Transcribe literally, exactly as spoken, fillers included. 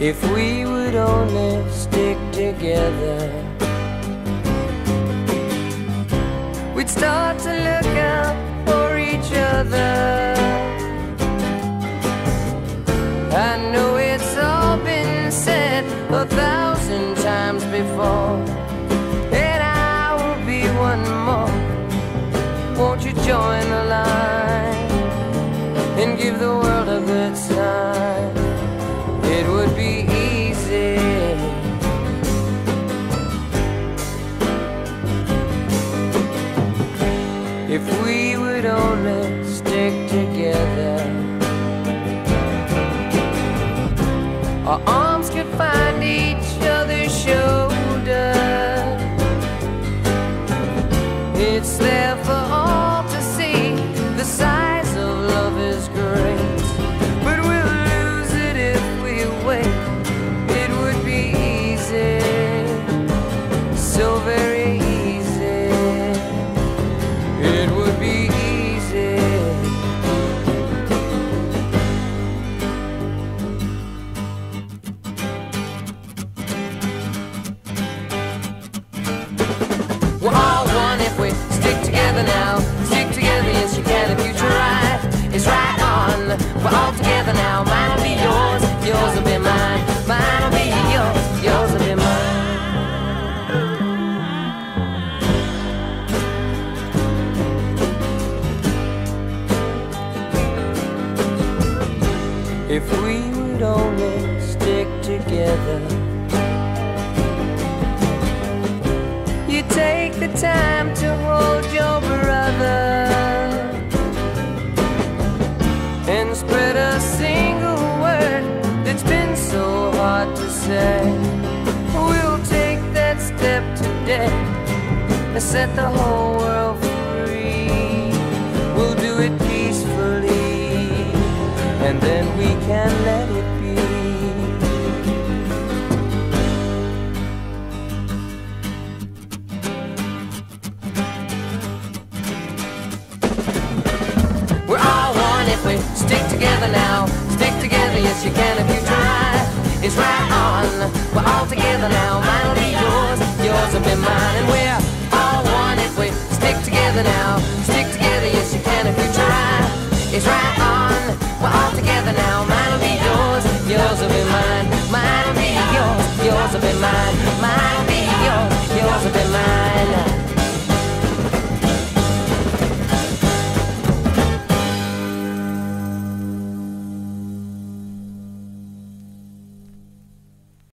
If we would only stick together, we'd start to look out for each other. I know it's all been said a thousand times before, and I will be one more. Won't you join the line and give the world a good sign? It would be easy if we would only stick together. Our arms could find each other's shoulder. It's there for all to see. The size of love is great, but we'll lose it if we wait. It would be easy, so very easy. It would be easy. We're all one if we stick together now. Stick together, yes you can if you try. It's right on. We're all together now. Mine will be yours, yours will be mine. Mine will be yours, yours will be mine. If we would only stick together, you take the time to hold your brother and spread a single word that's been so hard to say. We'll take that step today and set the whole world free. We'll do it peacefully, and then we can let it be. We're all one if we stick together now. Stick together, yes you can if you try. It's right on. We're all together now. Mine will be